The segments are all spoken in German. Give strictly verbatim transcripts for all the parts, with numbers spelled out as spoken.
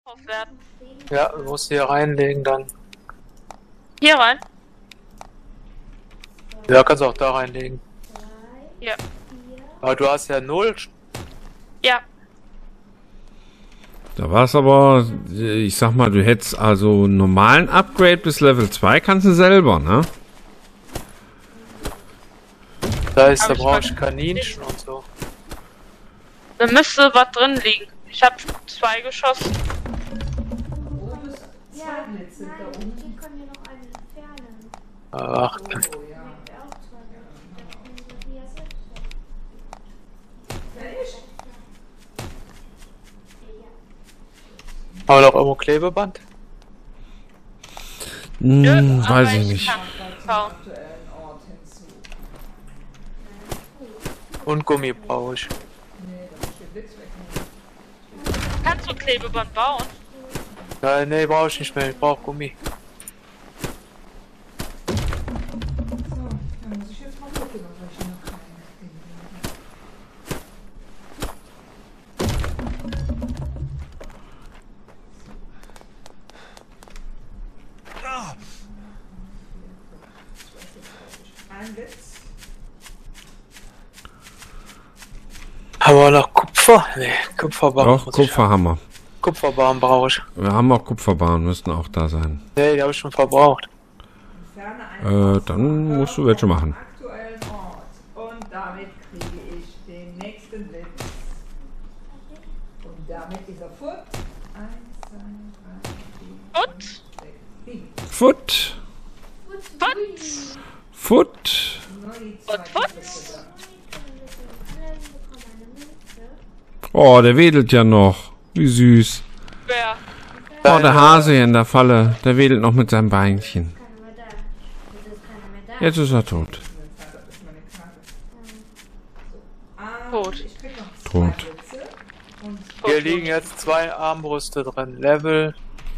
Aufwerten. Ja, du musst hier reinlegen dann. Hier rein? Ja, kannst du auch da reinlegen. Ja. Aber du hast ja null. Ja. Da war es aber, ich sag mal, du hättest also einen normalen Upgrade bis Level zwei kannst du selber, ne? Da ist, da Aber ich brauchst du wollte- Kaninchen und so. Da müsste was drin liegen. Ich habe zwei geschossen. Ja, nein, die können ja noch einen entfernen. Ach, Ja, auch zwei. Da können sie die ja selbst haben wir noch irgendwo Klebeband? Hm, Nö, aber weiß ich nicht. kann bauen. Und Gummi brauche ich. Kannst du Klebeband bauen? Nein, nee, brauche ich nicht mehr. Ich brauche Gummi. Dann muss ich jetzt mal gucken, ob ich noch keine Dinge habe. Ein Witz. Aber noch Kupfer? Nee, Kupferbarren. Doch, muss ich haben. Kupferhammer. Kupferbarren brauche ich. Wir haben auch Kupferbahnen, müssten auch da sein. Nee, die habe ich schon verbraucht. Entferne einen Äh, dann musst du welche machen. vom aktuellen Ort. Und damit kriege ich den nächsten Witz. Und damit ist er fort. Eins, zwei, drei, vier, Und? sechs, sieben. Foot! Was? Foot! Und was? Oh, der wedelt ja noch. Wie süß. Wer? Oh, der Hase hier in der Falle. Der wedelt noch mit seinem Beinchen. keiner mehr da. Jetzt ist keiner mehr da. Jetzt ist er tot. Tot. Ich krieg noch zwei Tot. Witze. Und Hier liegen jetzt zwei Armbrüste drin. Level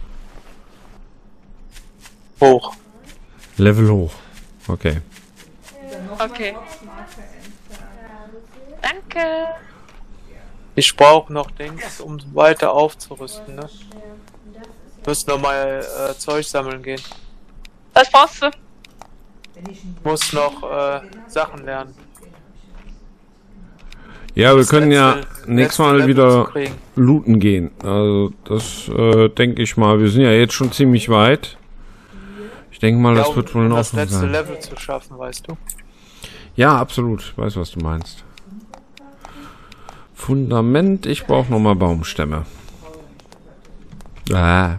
hoch. Level hoch. Okay. dann noch Okay. mal Ortsmarke entfernen. Danke. Ich brauche noch Dings, um weiter aufzurüsten, ne? Du musst nochmal äh, Zeug sammeln gehen. Was brauchst du? Wenn ich einen Du musst noch äh, Sachen lernen. Ja, wir Das können ja letzte- nächstes letzte Mal Level wieder zu kriegen. looten gehen. Also das äh, denke ich mal. Wir sind ja jetzt schon ziemlich weit. Ich denke mal, Ja, das um, wird wohl um noch das so letzte sein. Level zu schaffen, weißt du? Ja, absolut. Ich weiß, was du meinst. Fundament. Ich brauche nochmal Baumstämme. Ah.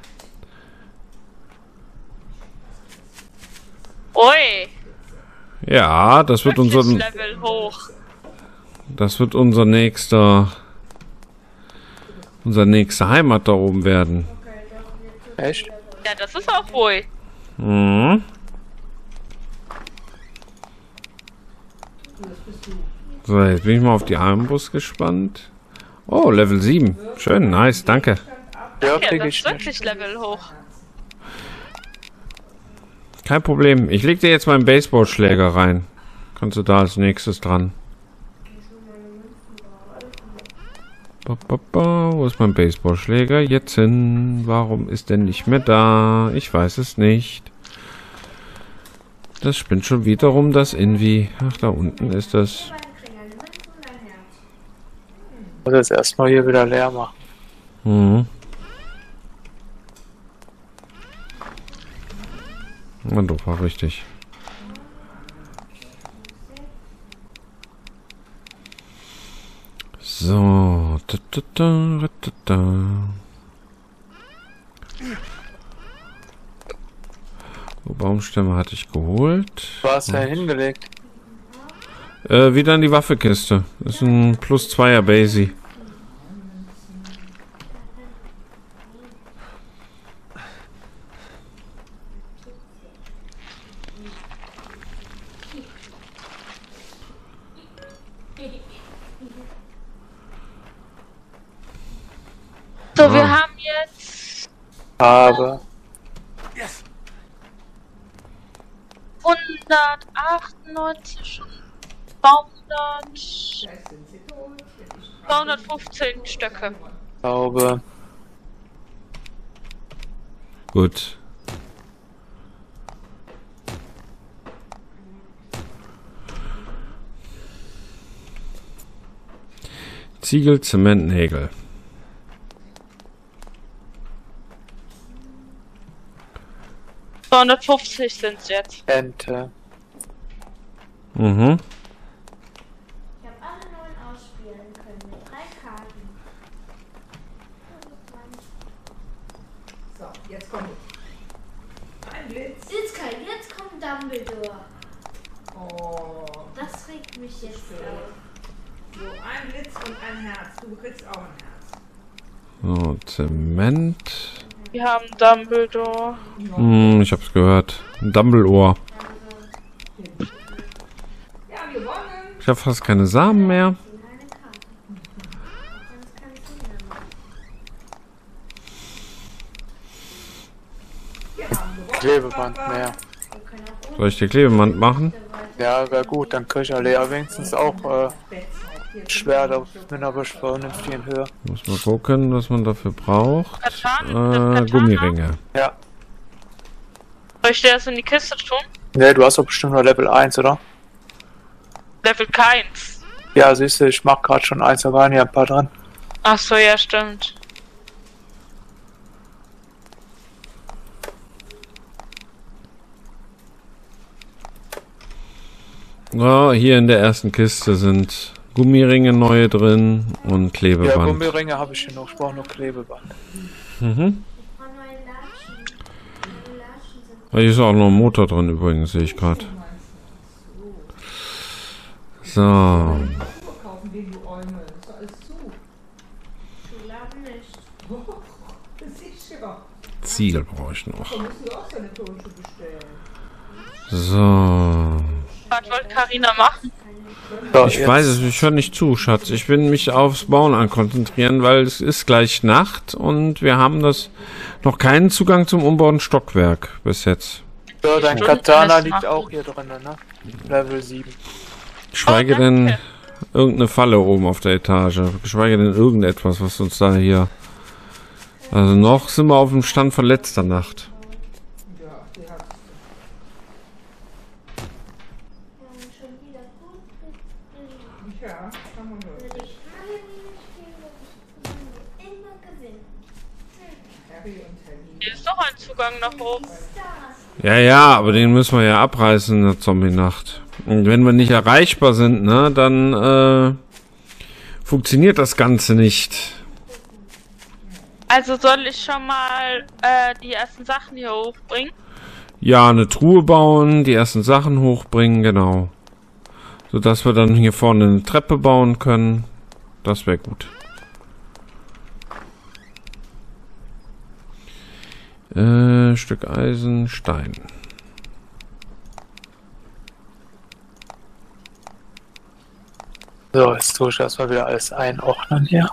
Ui. Ja, das wird Wirklich unser, Level hoch. das wird unser nächster, unser nächste Heimat da oben werden. Echt? Ja, das ist auch ruhig. Mhm. So, jetzt bin ich mal auf die Armbrust gespannt. Oh, Level sieben. Schön, nice, danke. Ja, Ja, krieg das ich ist nicht. wirklich Level hoch. Kein Problem. Ich leg dir jetzt meinen Baseballschläger rein. Kannst du da als nächstes dran. Ba, ba, ba. Wo ist mein Baseballschläger? Jetzt hin. Warum ist denn nicht mehr da? Ich weiß es nicht. Das spinnt schon wieder rum, das Invi. Ach, da unten ist das. Ich muss jetzt erstmal hier wieder leer machen. Mhm. Na doch, war richtig. So. Da, da, da, da, da. So, Baumstämme hatte ich geholt. Du hast ja hingelegt. Äh, wieder in die Waffekiste. Das ist ein plus zweier Basie. So, wir Ah. haben jetzt Aber hundertachtundneunzig, zweihundert, zweihundertfünfzehn Stöcke. glaube Gut. Ziegel, Zement, Nägel. zweihundertfünfzig sind es jetzt. Ente. Mhm. Ich habe alle neun ausspielen können mit drei Karten. So, jetzt kommt ein Blitz. Jetzt, kann, jetzt kommt Dumbledore. Oh, Das regt mich jetzt auf. so ein Blitz und ein Herz. Du kriegst auch ein Herz. So, Zement. Wir haben Dumbledore. Hm, ich hab's gehört. Ein Dumbledore. Ja, wir gewonnen. Ich habe fast keine Samen mehr. Keine Karte. Sonst kann ich nicht mehr machen. Wir haben gewonnen. Klebeband Papa. mehr. Wir können auch Soll ich die Klebeband machen? Ja, wäre gut, dann krieg ich alle ja wenigstens auch äh, Schwert auf mit einer vernünftigen Höhe. Muss mal gucken, was man dafür braucht. Katana? Äh, Gummiringe. Ja. Soll ich dir das in die Kiste tun? Ne, du hast doch bestimmt nur Level eins, oder? Level keins. Ja, siehst du, ich mach gerade schon eins, da waren ja ein paar dran. Ach so, ja, stimmt. Ja, hier in der ersten Kiste sind Gummiringe neue drin und Ja, Klebeband. Gummiringe habe ich hier noch, ich brauche nur Klebeband. Mhm. Ich brauche neue Latschen. Neue Latschen sind Hier ist auch noch ein Motor drin übrigens, sehe ich gerade. So. Kaufen wegen du Eumel. Das ist alles zu. zu lang nicht. Das ist sicher. Ziegel brauche ich noch. Da musst du auch deine Turnschuhe bestellen. So. Was wollte Carina machen? So, Ich jetzt- weiß es, ich höre nicht zu, Schatz. Ich will mich aufs Bauen ankonzentrieren, weil es ist gleich Nacht und wir haben das noch keinen Zugang zum umbauten Stockwerk bis jetzt. So, dein Stunden Katana Test liegt machen. auch hier drin, ne? Level sieben. Geschweige Oh, denn danke. irgendeine Falle oben auf der Etage. Geschweige denn irgendetwas, was uns da hier... Also noch sind wir auf dem Stand von letzter Nacht. Ja, die hat Wir haben schon wieder gut gespielt. Ja, kann man Wenn wirklich. ich alle Minispiele spiele, immer gewinnen. Harry und Hermine. Hier ist doch ein Zugang nach oben. Stars. Ja, ja, aber den müssen wir ja abreißen in der Zombie-Nacht. Und wenn wir nicht erreichbar sind, ne, dann äh, funktioniert das Ganze nicht. Also soll ich schon mal äh, die ersten Sachen hier hochbringen? Ja, eine Truhe bauen, die ersten Sachen hochbringen, genau. Sodass wir dann hier vorne eine Treppe bauen können. Das wäre gut. Äh, Stück Eisen, Stein. So, jetzt tue ich erstmal wieder alles einordnen hier.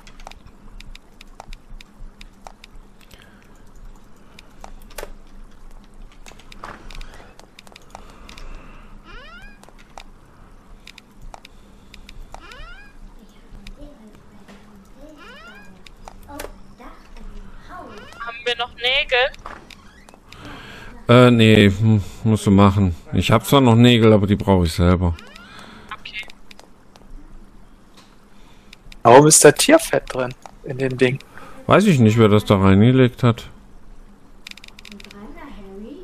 Auf dem Dach im Haus. Haben wir noch Nägel? Äh, nee, hm, musst du machen. Ich habe zwar noch Nägel, aber die brauche ich selber. Okay. Warum ist da Tierfett drin in dem Ding? Weiß ich nicht, wer das da reingelegt hat. Rainer, Harry.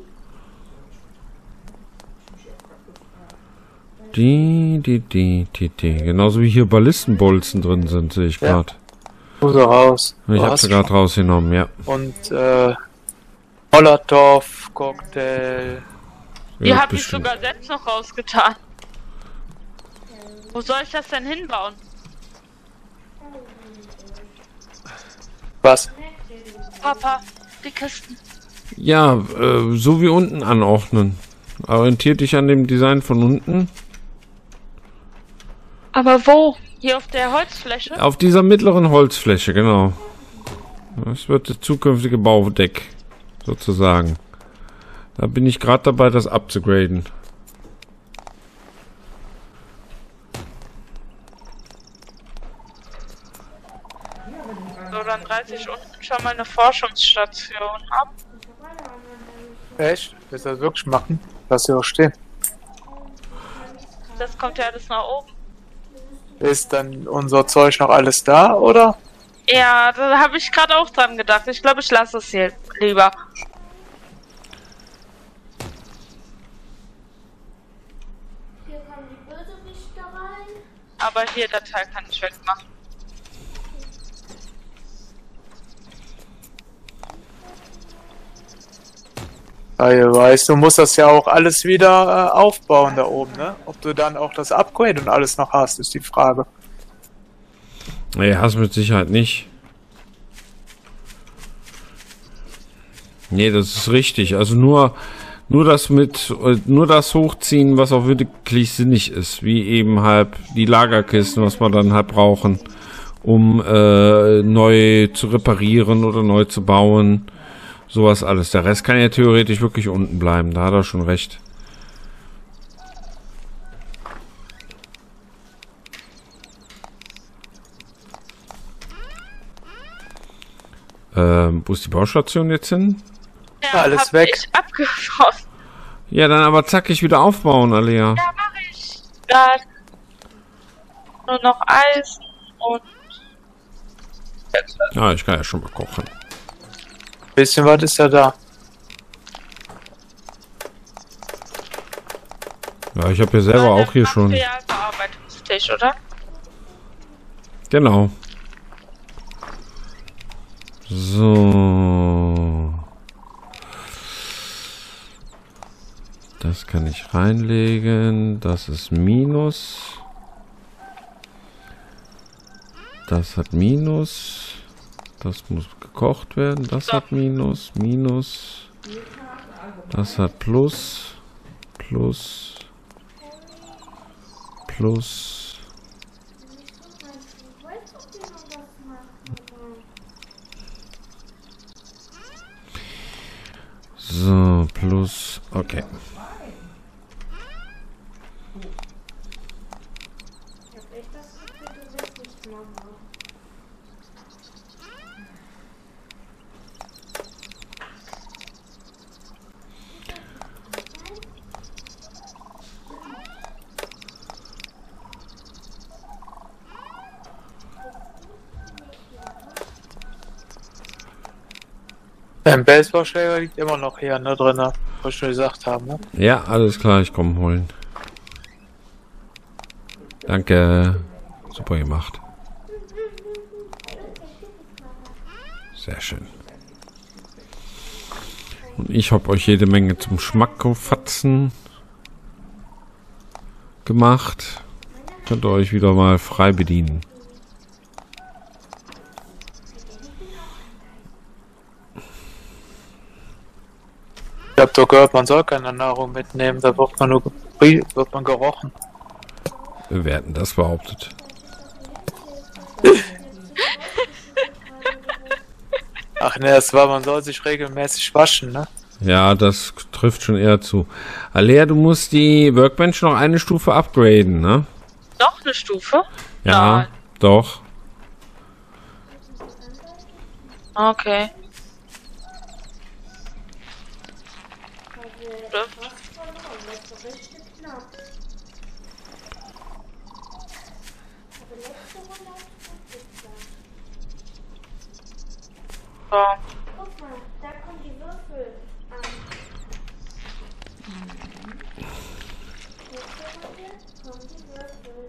Die, die, die, die, die. Genauso wie hier Ballistenbolzen drin sind, sehe ich Ja. gerade. Tu so raus. Ich Du habe hast sie gerade rausgenommen, ja. Und äh, Molotow, Cocktail. Die Ja, habe ich bestimmt. sogar selbst noch rausgetan. Wo soll ich das denn hinbauen? Was? Papa, die Kisten. Ja, äh, so wie unten anordnen. Orientiert dich an dem Design von unten. Aber wo? Hier auf der Holzfläche? Auf dieser mittleren Holzfläche, genau. Das wird das zukünftige Baudeck, sozusagen. Da bin ich gerade dabei, das abzugraden. So, dann reiße ich unten schon mal eine Forschungsstation ab. Echt? Willst du das wirklich machen? Lass sie auch stehen. Das kommt ja alles nach oben. Ist dann unser Zeug noch alles da, oder? Ja, da habe ich gerade auch dran gedacht. Ich glaube, ich lasse es hier lieber. Hier kommen die Bösewichte rein. Aber hier, der Teil kann ich wegmachen. Ja, ihr weißt, du musst das ja auch alles wieder äh, aufbauen da oben, ne? Ob du dann auch das Upgrade und alles noch hast, ist die Frage. Nee, hast mit Sicherheit nicht. Nee, das ist richtig. Also nur, nur das mit, nur das hochziehen, was auch wirklich sinnig ist. Wie eben halt die Lagerkisten, was wir dann halt brauchen, um äh, neu zu reparieren oder neu zu bauen. Sowas alles. Der Rest kann ja theoretisch wirklich unten bleiben. Da hat er schon recht. Ähm, wo ist die Baustation jetzt hin? Ja, Alles hab weg. Ich abgebaut. Ja, dann aber zackig wieder aufbauen, Alea. Ja, mache ich. Ja. Nur noch Eisen und... Ja, ich kann ja schon mal kochen. Bisschen was ist ja da. Ja, ich habe ja selber auch hier schon. Materialverarbeitungstisch, oder? Genau. So. Das kann ich reinlegen. Das ist Minus. Das hat Minus. Das muss gekocht werden. Das hat Minus. Minus. Das hat Plus. Plus. Plus. So, plus. Okay. Ich hab echt das Gefühl, du willst nicht machen. Ein Baseballschläger liegt immer noch hier, ne, drin, was wir schon gesagt haben, ne? Ja, alles klar, ich komme holen. Danke. Super gemacht. Sehr schön. Und ich habe euch jede Menge zum Schmackofatzen gemacht. Könnt ihr euch wieder mal frei bedienen. Ich hab doch gehört, man soll keine Nahrung mitnehmen, da wird man nur gebrie- wird man gerochen. Wir werden das behauptet. Ach ne, das war, man soll sich regelmäßig waschen, ne? Ja, das trifft schon eher zu. Alea, du musst die Workbench noch eine Stufe upgraden, ne? Noch eine Stufe? Ja, Nein. doch. Okay. So. Guck mal, da kommen die Würfel an. Nächste Runde kommen die Würfel.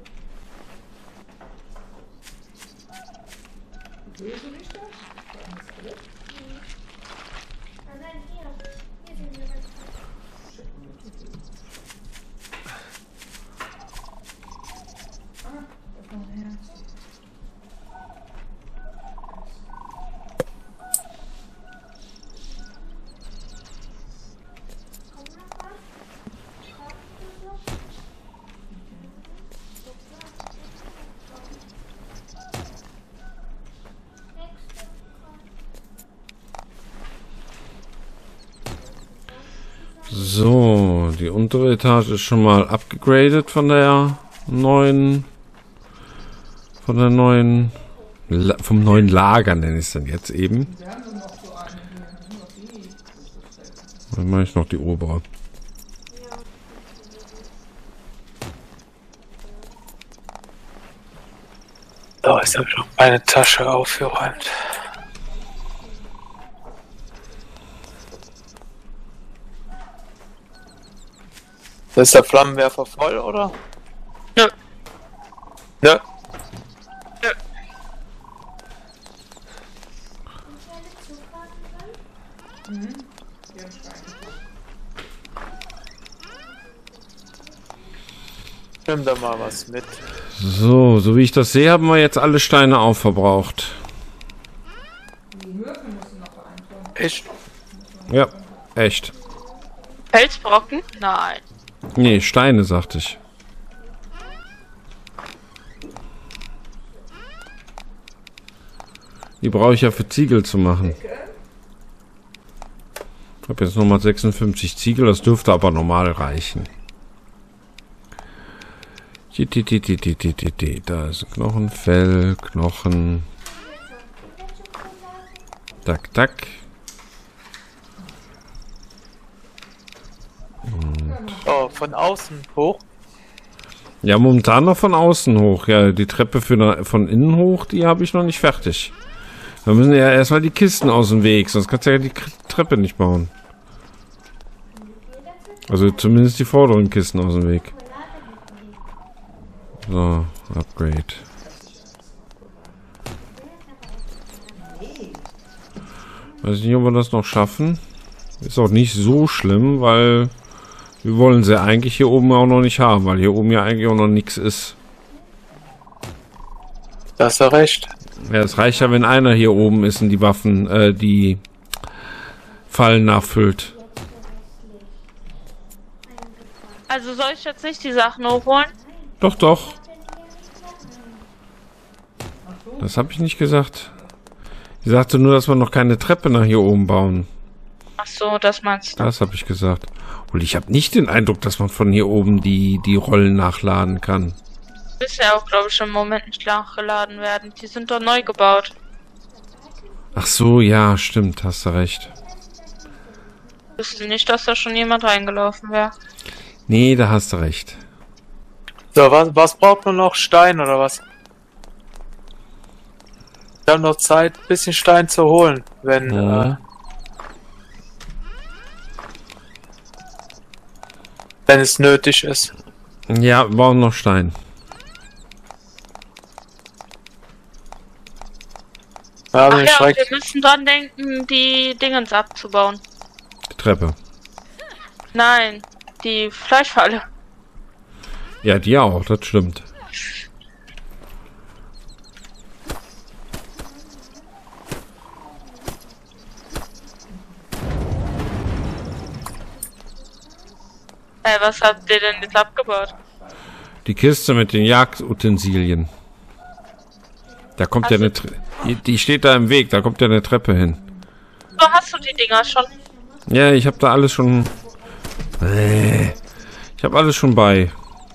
Bösewichte? Ah nein, hier. Hier sind die Würfel. Ah, das noch ein Herz. Kommt noch was? Schaffst du so? Nächste. So, die untere Etage ist schon mal abgegradet von der neuen, von der neuen, La vom neuen Lager nenne ich es dann jetzt eben. Wir haben nur noch so einen hier, nur noch die. Dann mache ich noch die obere. So, jetzt habe ich noch meine Tasche aufgeräumt. Ist der Flammenwerfer voll, oder? Nö. Nö. Nö. Mhm. Die haben Steine. Nimm da mal was mit. So, so wie ich das sehe, haben wir jetzt alle Steine aufverbraucht. Die Möwen müssen noch beantworten. Ich. Ja, echt. Felsbrocken? Nein. Nee, Steine, sagte ich. Die brauche ich ja für Ziegel zu machen. Ich habe jetzt nochmal sechsundfünfzig Ziegel, das dürfte aber normal reichen. Da ist Knochen, Fell, Knochen. Tack, tack. Oh, von außen hoch. Ja, momentan noch von außen hoch. Ja, die Treppe für na, von innen hoch, die habe ich noch nicht fertig. Da müssen ja erstmal die Kisten aus dem Weg, sonst kannst du ja die K Treppe nicht bauen. Also zumindest die vorderen Kisten aus dem Weg. So, Upgrade. Weiß nicht, ob wir das noch schaffen. Ist auch nicht so schlimm, weil wir wollen sie eigentlich hier oben auch noch nicht haben, weil hier oben ja eigentlich auch noch nichts ist. Da hast du recht. Ja, es reicht ja, wenn einer hier oben ist und die Waffen, äh, die Fallen nachfüllt. Also soll ich jetzt nicht die Sachen hochholen? Doch, doch. Das habe ich nicht gesagt. Ich sagte nur, dass wir noch keine Treppe nach hier oben bauen. Ach so, das meinst du. Das habe ich gesagt. Und ich habe nicht den Eindruck, dass man von hier oben die, die Rollen nachladen kann. Bisher auch, glaube ich, im Moment nicht nachgeladen werden. Die sind doch neu gebaut. Ach so, ja, stimmt, hast du recht. Ich wüsste nicht, dass da schon jemand reingelaufen wäre. Nee, da hast du recht. So, was, was braucht man noch? Stein oder was? Wir haben noch Zeit, ein bisschen Stein zu holen, wenn... Ja. Äh, wenn es nötig ist. Ja, wir brauchen noch Stein. Ja, Ach ja, schreckt. wir müssen dran denken, die Dingens abzubauen. Die Treppe. Nein, die Fleischfalle. Ja, die auch, das stimmt. Ey, was habt ihr denn jetzt abgebaut? Die Kiste mit den Jagdutensilien. Da kommt ja eine Tre die, die steht da im Weg, da kommt ja eine Treppe hin. So, hast du die Dinger schon? Ja, ich habe da alles schon... Äh, Ich habe alles schon bei.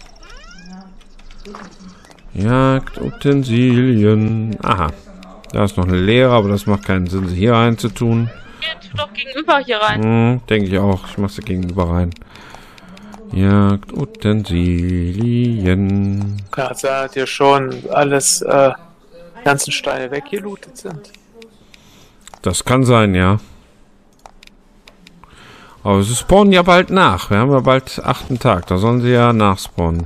Jagdutensilien. Aha. Da ist noch eine leere, aber das macht keinen Sinn, sie hier rein zu tun. Hier, tu doch gegenüber hier rein. Hm, denke ich auch. Ich mache sie gegenüber rein. Jagdutensilien. Ja, also hat ja schon alles, äh, ganzen Steine weggelootet sind. Das kann sein, ja. Aber sie spawnen ja bald nach. Wir haben ja bald achten Tag. Da sollen sie ja nachspawnen.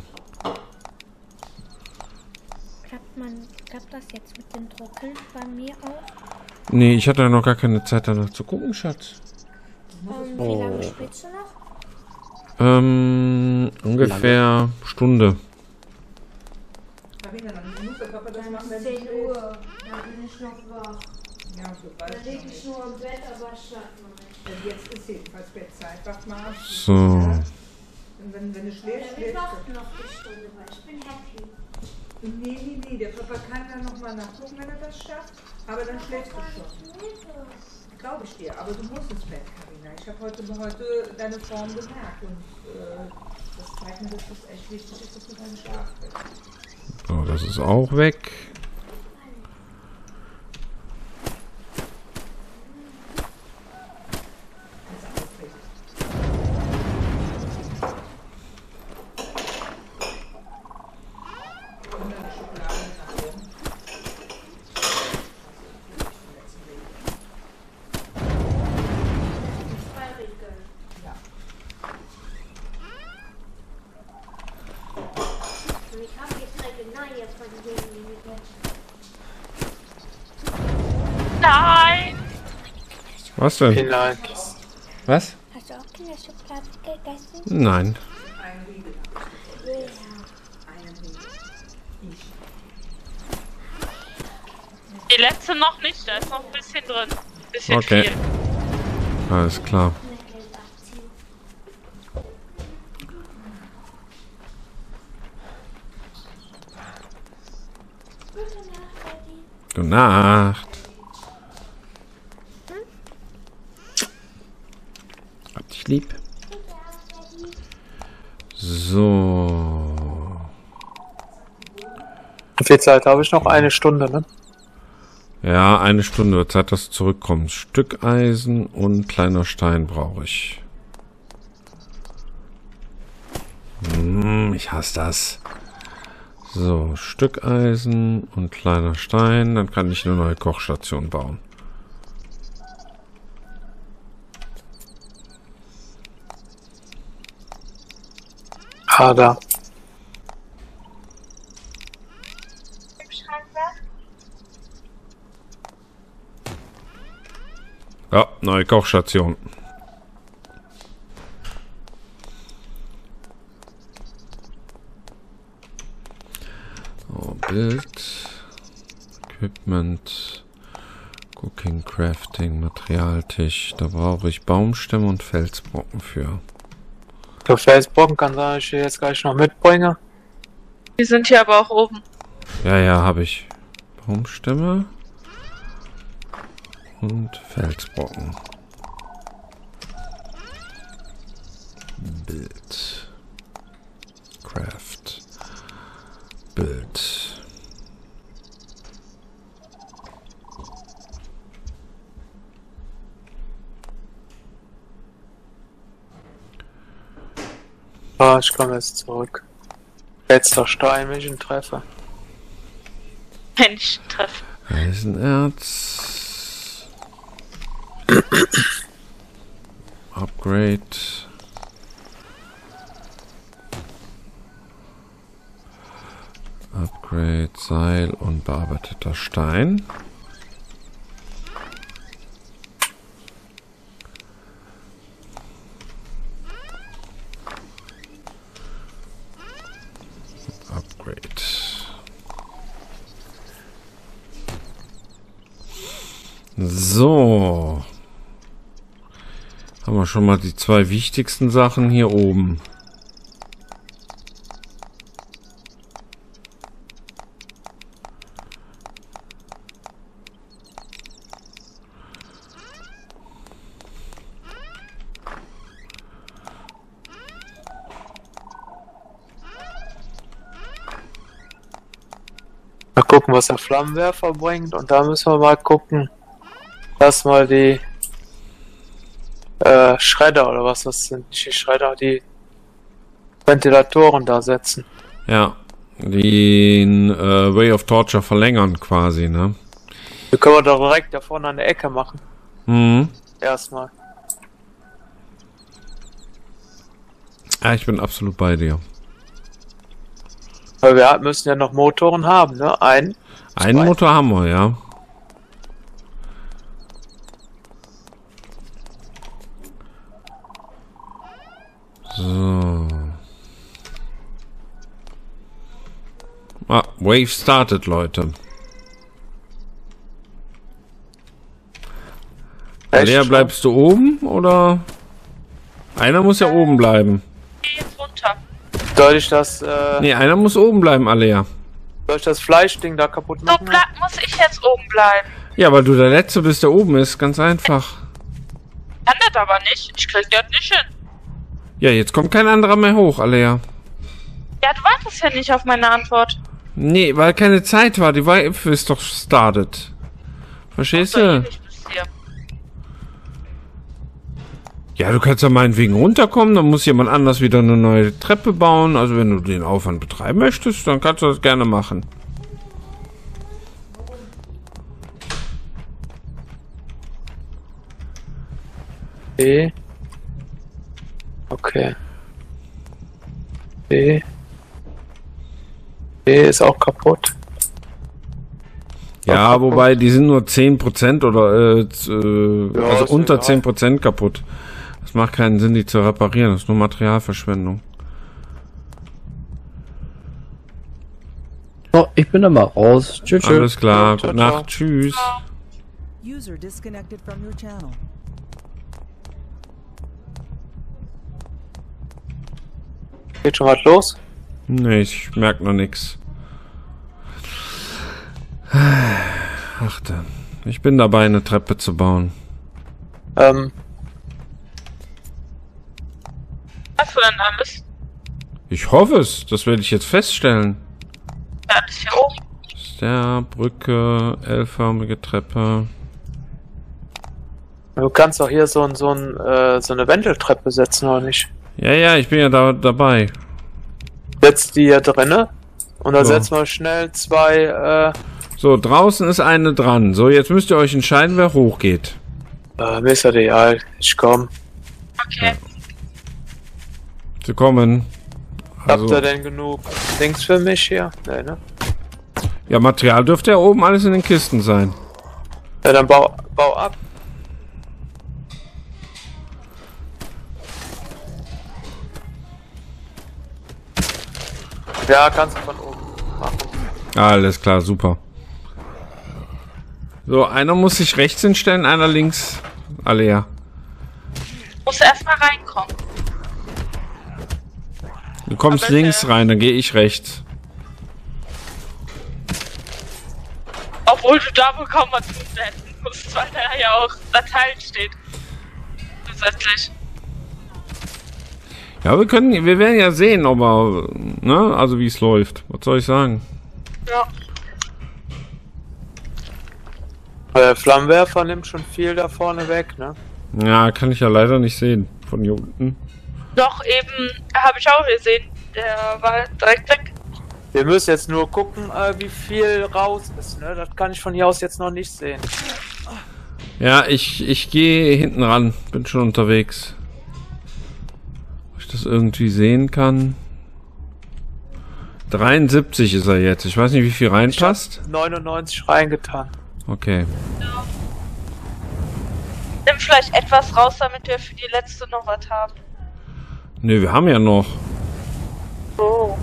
Klappt, man, klappt das jetzt mit dem Druckeln bei mir auch? Nee, ich hatte ja noch gar keine Zeit danach zu gucken, Schatz. Ähm, wie lange spielst du noch? Ähm, ungefähr Stunde. Karina, dann muss der Papa das machen, wenn zehn ich Uhr. Dann bin ich noch wach. Ja, so Dann bald. liege ich nur im Bett, aber schlafe noch nicht. Jetzt ist jedenfalls Bettzeit. Wach mal ab. So. Und wenn, wenn du schläfst, Wir schläfst warten noch die Stunde, weil ich bin happy. du. Nee, nee, nee. Der Papa kann dann nochmal nachgucken, wenn er das schafft. Aber dann schläfst du schon. Glaube ich dir. Aber du musst ins Bett, Karina. Ich habe heute, heute deine Form gemerkt. Und äh, das zeigt mir, dass es echt wichtig ist, dass du deinen Schlaf kriegst. So, das ist auch weg. die Babyliebe. Nein! Was denn? Hinein. Was? Hast du auch Kinderschokolade gegessen? Nein. Ein Riegel. Ja. Einen Riegel. Die letzte noch nicht, da ist noch ein bisschen drin. Ein bisschen Okay. viel. Alles klar. Geld abziehen. Gute Nacht, Daddy. Gute Nacht. Hab dich lieb. Gute Nacht, Daddy. So. Wie viel Zeit habe ich noch? Eine Stunde, ne? Ja, eine Stunde wird Zeit, dass du zurückkommst. Stückeisen und kleiner Stein brauche ich. Hm, ich hasse das. So, Stückeisen und kleiner Stein. Dann kann ich eine neue Kochstation bauen. Ah, da. Ja, neue Kochstation. Oh, Bild. Equipment. Cooking, Crafting, Materialtisch. Da brauche ich Baumstämme und Felsbrocken für. Der Felsbrocken kann sein, dass ich die jetzt gleich noch mitbringe. Die sind hier aber auch oben. Ja, ja, habe ich. Baumstämme und Felsbrocken. Bild. Craft. Bild. Ah, ich komme jetzt zurück. Letzter Stein, wenn ich ihn treffe. Wenn ich ihn treffe. Eisenerz. Upgrade. Upgrade, Seil und bearbeiteter Stein. Upgrade. So. Haben wir schon mal die zwei wichtigsten Sachen hier oben. Mal gucken, was der Flammenwerfer bringt. Und da müssen wir mal gucken, dass mal die äh, Schredder oder was das sind, nicht die Schredder, die Ventilatoren da setzen. Ja, den äh, Way of Torture verlängern quasi, ne? Die können wir doch direkt da vorne an der Ecke machen. Mhm. Erstmal. Ja, ich bin absolut bei dir. Weil wir müssen ja noch Motoren haben, ne? Ein. Einen zwei. Motor haben wir, ja. So. Ah, Wave started, Leute. Echt? Lea, bleibst du oben oder? Einer muss ja oben bleiben. Geh jetzt runter. Soll ich das, äh, Nee, einer muss oben bleiben, Alea. soll ich das Fleischding da kaputt So machen? ble muss ich jetzt oben bleiben. Ja, weil du der Letzte bist, der oben ist. Ganz einfach. Kann das aber nicht. Ich krieg das nicht hin. Ja, jetzt kommt kein anderer mehr hoch, Alea. Ja, du wartest ja nicht auf meine Antwort. Nee, weil keine Zeit war. Die Wave ist doch startet. Verstehst So du? ewig bis hier. Ja, du kannst ja meinetwegen runterkommen, dann muss jemand anders wieder eine neue Treppe bauen. Also wenn du den Aufwand betreiben möchtest, dann kannst du das gerne machen. B. Okay. B. Nee, ist auch kaputt. Ja, Auch wobei die sind nur zehn Prozent oder äh, z- äh, Ja, also ist unter egal. zehn Prozent kaputt. Das macht keinen Sinn, die zu reparieren. Das ist nur Materialverschwendung. So, ich bin dann mal raus. Tschüss, tschüss. Alles klar, Ja, ciao, gute Nacht, ciao. tschüss. User disconnected from your channel. Geht schon was los? Nee, ich merk noch nix. Ach dann. Ich bin dabei, eine Treppe zu bauen. Ähm, Was für denn alles? Ich hoffe es. Das werde ich jetzt feststellen. Ja, das hier oben. Der Brücke, L-förmige Treppe. du kannst doch hier so, ein, so, ein, äh, so eine Wendeltreppe setzen, oder nicht? Ja, ja, ich bin ja da dabei. Setzt die hier drinne und dann So. setzen wir schnell zwei, äh, So, draußen ist eine dran. So, jetzt müsst ihr euch entscheiden, wer hochgeht. äh mir ist ja egal. Ich komm. Okay. Sie kommen. Habt Also, ihr denn genug Dings für mich hier? Nee, ne? ja, Material dürfte ja oben alles in den Kisten sein. Ja, dann bau, bau ab. Ja, kannst du von oben machen. Alles klar, super. So, einer muss sich rechts hinstellen, einer links. Alle ja. Muss erstmal reinkommen. Du kommst Aber links bitte. rein, dann gehe ich rechts. Obwohl du da wohl kaum was zusetzen musst, weil da ja auch Dateien steht. Zusätzlich. Ja, wir können, wir werden ja sehen, ob er, ne, also wie es läuft. Was soll ich sagen? Ja. Der Flammenwerfer nimmt schon viel da vorne weg, ne? Ja, kann ich ja leider nicht sehen. Von hier unten. Doch, eben, habe ich auch gesehen. Der war direkt weg. Wir müssen jetzt nur gucken, äh, wie viel raus ist, ne? Das kann ich von hier aus jetzt noch nicht sehen. Ja, ich, ich gehe hinten ran. Bin schon unterwegs. Ob ich das irgendwie sehen kann. dreiundsiebzig ist er jetzt. Ich weiß nicht, wie viel reinpasst. neunundneunzig reingetan. Okay. Nimm vielleicht etwas raus, damit wir für die letzte noch was haben. Ne, wir haben ja noch. Oh.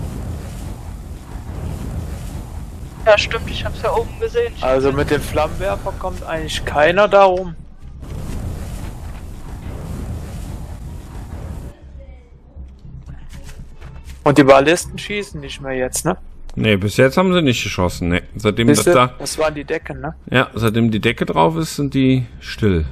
Ja, stimmt, ich hab's ja oben gesehen. Ich Also mit dem Flammenwerfer kommt eigentlich keiner da rum. Und die Ballisten schießen nicht mehr jetzt, ne? Ne, bis jetzt haben sie nicht geschossen. Ne, seitdem das Siehste, da. das waren die Decken, ne? Ja, seitdem die Decke drauf ist, sind die still.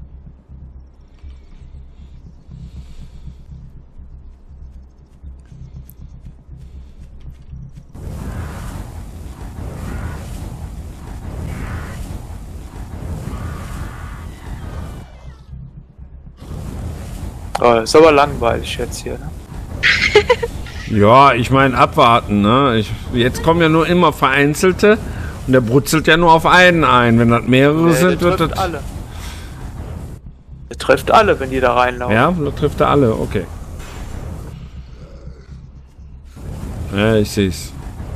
Oh, ist aber langweilig jetzt hier, ne? Ja, ich meine abwarten, ne? Ich, jetzt kommen ja nur immer vereinzelte und der brutzelt ja nur auf einen ein. Wenn das mehrere Nee, sind, der wird trifft das. alle. Der trifft alle, wenn die da reinlaufen. Ja, da trifft er alle, okay. Ja, ich seh's.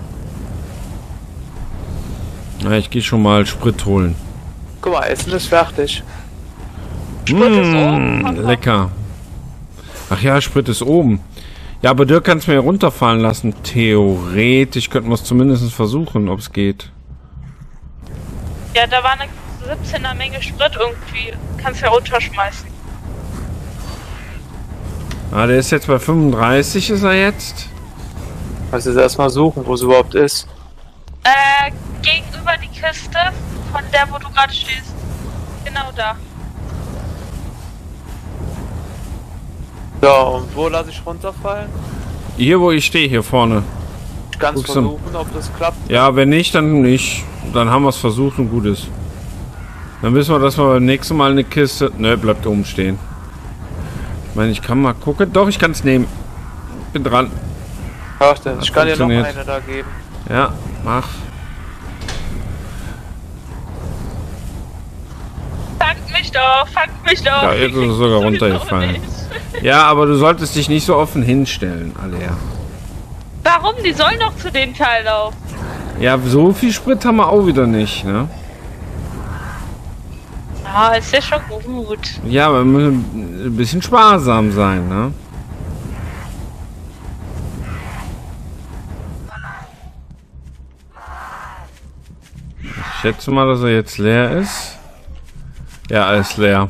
Ja, ich gehe schon mal Sprit holen. Guck mal, Essen ist fertig. Sprit ist oben, Mmh, Papa. lecker. Ach ja, Sprit ist oben. Ja, aber Dirk kann es mir runterfallen lassen. Theoretisch könnten wir es zumindest versuchen, ob es geht. Ja, da war eine siebzehner Menge Sprit irgendwie. Kannst ja runterschmeißen. Ah, der ist jetzt bei fünfunddreißig, ist er jetzt. Also jetzt erstmal suchen, wo es überhaupt ist. Äh, gegenüber die Kiste, von der, wo du gerade stehst. Genau da. So, und wo lasse ich runterfallen? Hier, wo ich stehe, hier vorne. Ich kann es Guckst du? versuchen, ob das klappt. Ja, wenn nicht, dann nicht. Dann haben wir es versucht und gut ist. Dann wissen wir, dass wir beim nächsten Mal eine Kiste... Ne, bleibt oben stehen. Ich meine, ich kann mal gucken. Doch, ich kann es nehmen. Bin dran. Ach, denn, Das ich kann dir noch funktioniert. eine da geben. Ja, mach. Fangt mich doch, fangt mich doch. Ja, jetzt ist er sogar runtergefallen. Ja, aber du solltest dich nicht so offen hinstellen, Alea. Warum? Die sollen doch zu den Teil laufen. Ja, so viel Sprit haben wir auch wieder nicht, ne? Ja, ist ja schon gut. Ja, aber wir müssen ein bisschen sparsam sein, ne? Ich schätze mal, dass er jetzt leer ist. Ja, er ist leer.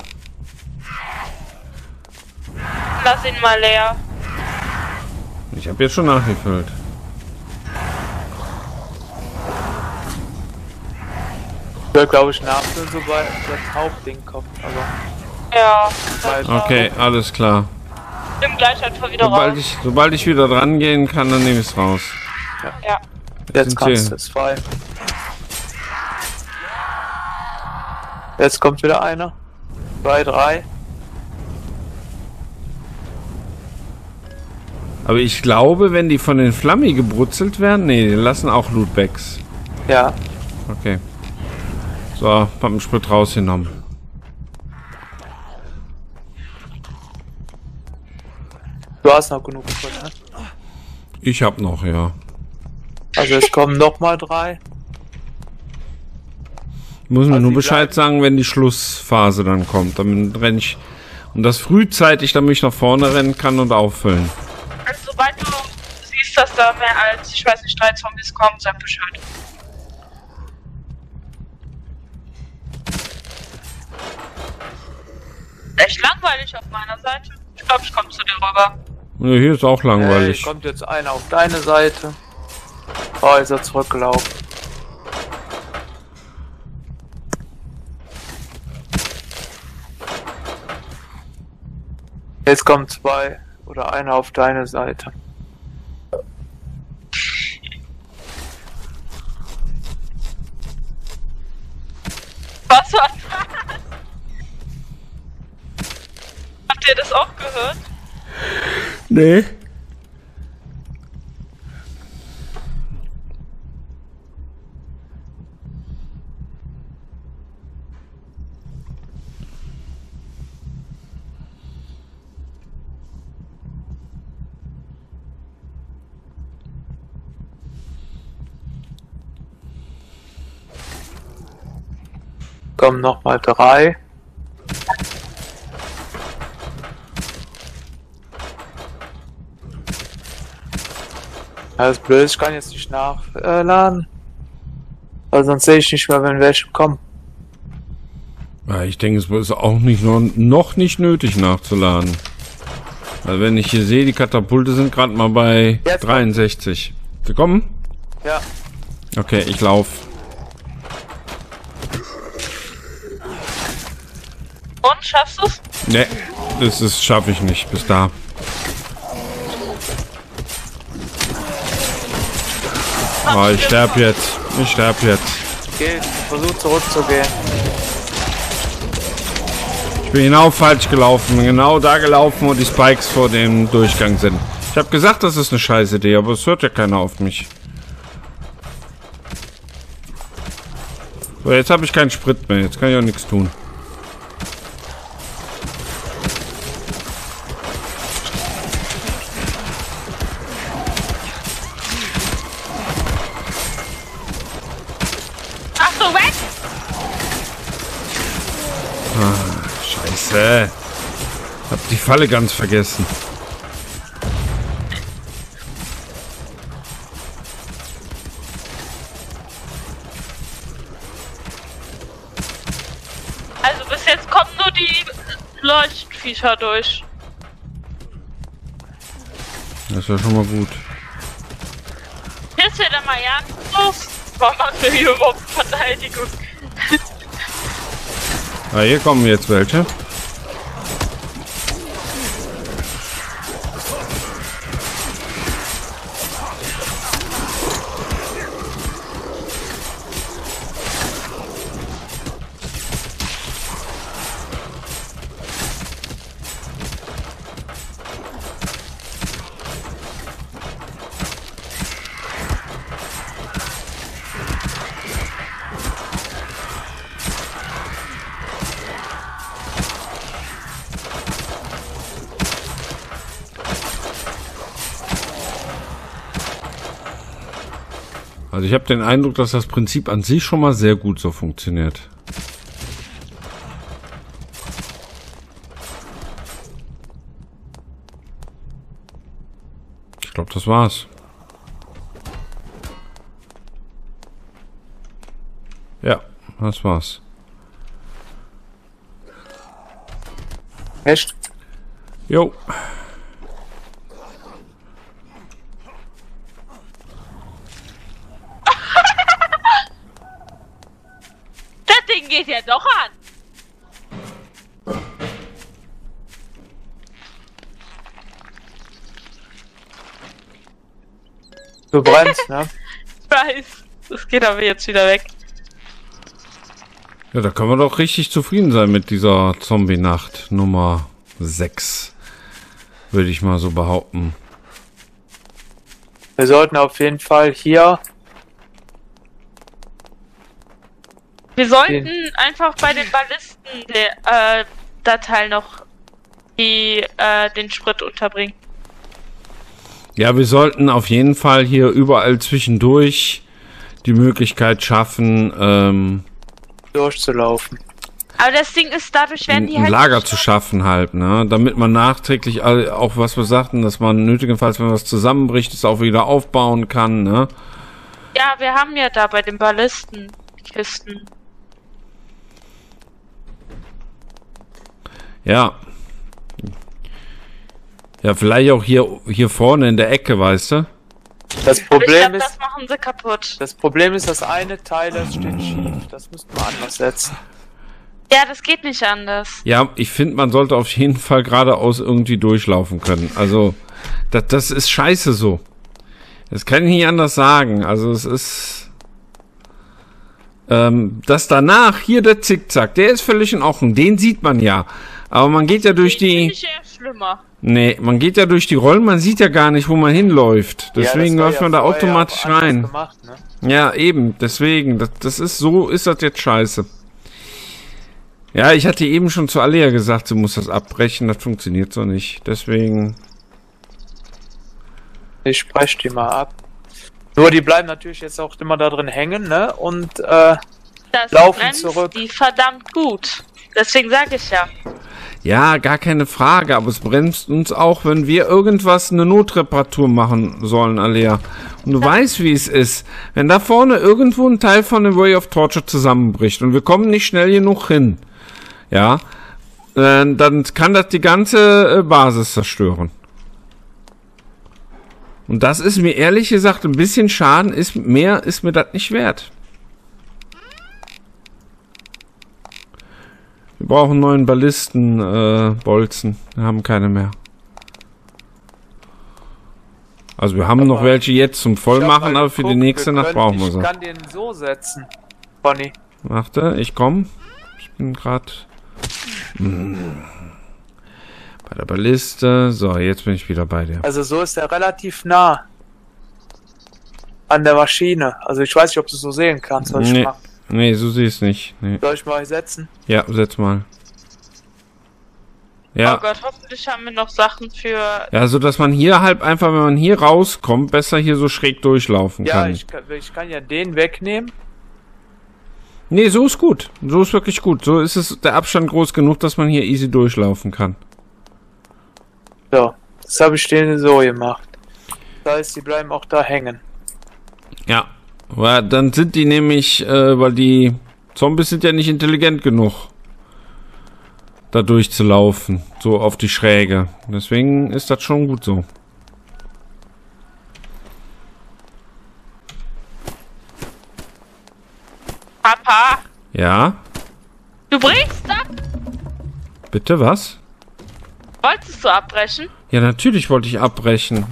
Lass ihn mal leer. Ich habe jetzt schon nachgefüllt. Ich will, glaube ich, nachfüllen, sobald das Hauptding kommt, aber... Ja. Okay, alles klar. Ich bin gleich einfach wieder Sobald raus. ich, sobald ich wieder dran gehen kann, dann nehme ich es raus. Ja. Jetzt sind kannst wir- du es frei. Jetzt kommt wieder einer. Zwei, drei. Aber ich glaube, wenn die von den Flammi gebrutzelt werden, nee, die lassen auch Lootbags. Ja. Okay. So, Pumpensprit rausgenommen. Du hast noch genug Sprit, ne? Ich hab noch, ja. Also es kommen noch mal drei. Muss mir Also nur die Bescheid bleiben- sagen, wenn die Schlussphase dann kommt. Dann renne ich. Und das frühzeitig, damit ich nach vorne rennen kann und auffüllen. Also, sobald du siehst, dass da mehr als, ich weiß nicht, drei Zombies kommen, sag Bescheid. Echt langweilig auf meiner Seite. Ich glaube, ich komme zu dir rüber. Ja, hier ist auch Hey, langweilig. kommt jetzt einer auf deine Seite. Oh, ist er zurückgelaufen. Jetzt kommen zwei oder einer auf deine Seite. Was war das? Habt ihr das auch gehört? Nee. Kommen noch mal drei. Ja, das ist blöd, ich kann jetzt nicht nachladen. Weil sonst sehe ich nicht mehr, wenn welche kommen. Ja, ich denke, es ist auch nicht noch, noch nicht nötig nachzuladen. Weil wenn ich hier sehe, die Katapulte sind gerade mal bei Jetzt. dreiundsechzig. Sie kommen? Ja, Okay, ich lauf. Und, schaffst du's? Ne, das ist schaffe ich nicht bis da. Oh, ich sterb jetzt. Ich sterb jetzt. geh, versuch zurückzugehen. Ich bin genau falsch gelaufen. Genau da gelaufen, wo die Spikes vor dem Durchgang sind. Ich habe gesagt, das ist eine scheiß Idee, aber es hört ja keiner auf mich. So, jetzt habe ich keinen Sprit mehr. Jetzt kann ich auch nichts tun. Achtung, weg! Scheiße. Hab die Falle ganz vergessen. Also bis jetzt kommen nur die Leuchtviecher durch. Das ist ja schon mal gut. Jetzt wieder mal ernstlos. Warum machen wir hier überhaupt Verteidigung? Ah, hier kommen jetzt welche. Also ich habe den Eindruck, dass das Prinzip an sich schon mal sehr gut so funktioniert. Ich glaube, das war's. Ja, das war's. Echt? Jo. Das Ding geht ja doch an. Du brennst, ne? Ich weiß. Das geht aber jetzt wieder weg. Ja, da können wir doch richtig zufrieden sein mit dieser Zombie-Nacht Nummer sechs. Würde ich mal so behaupten. Wir sollten auf jeden Fall hier... Wir sollten einfach bei den Ballisten der äh, da Teil noch die, äh, den Sprit unterbringen. Ja, wir sollten auf jeden Fall hier überall zwischendurch die Möglichkeit schaffen, ähm, durchzulaufen. Aber das Ding ist, dadurch werden die ein halt... Lager zu schaffen halt, ne? Damit man nachträglich all, auch was wir sagten, dass man nötigenfalls, wenn was zusammenbricht, es auch wieder aufbauen kann, ne? Ja, wir haben ja da bei den Ballisten Kisten. Ja. Ja, vielleicht auch hier, hier vorne in der Ecke, weißt du? Das Ich Problem glaube, ist, das machen sie kaputt. das Problem ist, das eine Teil, das steht schief. Das müssten wir anders setzen. Ja, das geht nicht anders. Ja, ich finde, man sollte auf jeden Fall geradeaus irgendwie durchlaufen können. Also, das, das ist scheiße so. Das kann ich nicht anders sagen. Also, es ist... Ähm, das danach, hier der Zickzack, der ist völlig in Ordnung. Den sieht man ja. Aber man geht ja durch Finde die... ich eher schlimmer. Nee, man geht ja durch die Rollen, man sieht ja gar nicht, wo man hinläuft. Deswegen ja, läuft man da automatisch ja rein. Gemacht, ne? Ja, eben, deswegen. Das, das ist so, ist das jetzt scheiße. Ja, ich hatte eben schon zu Alea gesagt, sie muss das abbrechen, das funktioniert so nicht. Deswegen. Ich spreche die mal ab. Nur die bleiben natürlich jetzt auch immer da drin hängen, ne? Und äh, Das laufen bremst zurück. die verdammt gut. Deswegen sage ich ja. Ja, gar keine Frage, aber es bremst uns auch, wenn wir irgendwas, eine Notreparatur machen sollen, Alea. Und du weißt, wie es ist. Wenn da vorne irgendwo ein Teil von dem Way of Torture zusammenbricht und wir kommen nicht schnell genug hin, ja, äh, dann kann das die ganze äh, Basis zerstören. Und das ist mir ehrlich gesagt ein bisschen Schaden, ist mehr ist mir das nicht wert. Wir brauchen einen neuen Ballisten, äh, Bolzen. Wir haben keine mehr. Also wir haben Aber noch welche jetzt zum Ich hab Vollmachen, mal aber für die geguckt, nächste wir Nacht können- brauchen wir sie. Ich kann den so setzen, Bonnie. Warte, ich komme. Ich bin gerade bei der Balliste. So, jetzt bin ich wieder bei dir. Also so ist er relativ nah an der Maschine. Also ich weiß nicht, ob du es so sehen kannst. Soll ich, Nee, mal, nee, so siehst du nicht. Nee. soll ich mal setzen? Ja, setz mal. Ja. Oh Gott, hoffentlich haben wir noch Sachen für... Ja, so dass man hier halt einfach, wenn man hier rauskommt, besser hier so schräg durchlaufen Ja, kann. ich kann, ich kann ja den wegnehmen. Nee, so ist gut. So ist wirklich gut. So ist es der Abstand groß genug, dass man hier easy durchlaufen kann. So, das habe ich denen so gemacht. Das heißt, die bleiben auch da hängen. Ja. Weil dann sind die nämlich, äh, weil die Zombies sind ja nicht intelligent genug, da durchzulaufen. So auf die Schräge. Deswegen ist das schon gut so. Papa, Ja? du brichst ab? Bitte, was? Wolltest du abbrechen? Ja, natürlich wollte ich abbrechen.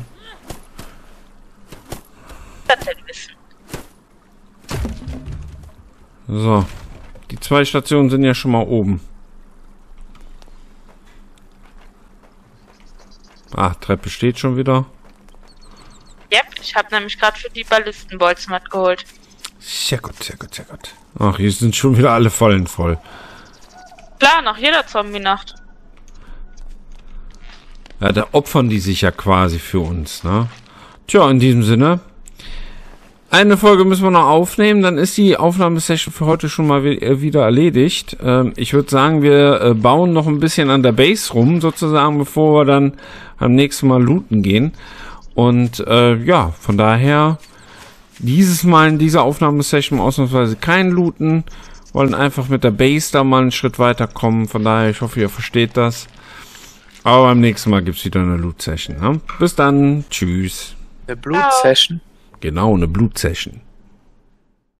Das denn wissen. So. Die zwei Stationen sind ja schon mal oben. Ah, Treppe steht schon wieder. Yep, ich habe nämlich gerade für die Ballistenbolzen was geholt. Sehr gut, sehr gut, sehr gut. Ach, hier sind schon wieder alle vollen voll. Klar, nach jeder Zombie-Nacht. Ja, da opfern die sich ja quasi für uns, ne? Tja, in diesem Sinne. Eine Folge müssen wir noch aufnehmen, dann ist die Aufnahmesession für heute schon mal wieder erledigt. Ähm, ich würde sagen, wir äh, bauen noch ein bisschen an der Base rum, sozusagen, bevor wir dann am nächsten Mal looten gehen. Und äh, ja, von daher dieses Mal in dieser Aufnahmesession ausnahmsweise kein Looten. Wollen einfach mit der Base da mal einen Schritt weiterkommen. Von daher, ich hoffe, ihr versteht das. Aber beim nächsten Mal gibt es wieder eine Loot-Session. Ne? Bis dann. Tschüss. Eine Blut-Session? Genau, eine Blut-Session.